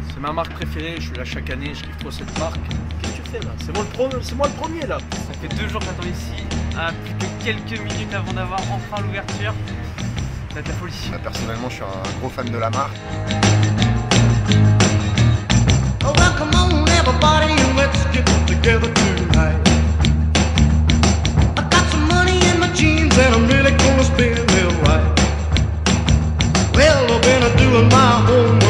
C'est ma marque préférée, je suis là chaque année, je kiffe trop cette marque. Qu'est-ce que tu fais là? C'est moi le premier là. Ça fait 2 jours que j'attends ici, à plus que quelques minutes avant d'avoir enfin l'ouverture. Ça va être la folie. Personnellement, je suis un gros fan de la marque. Oh, well, come on, everybody, and let's get together tonight. I got some money in my jeans, and I'm really gonna spend it right. Well, I've been doing my homework.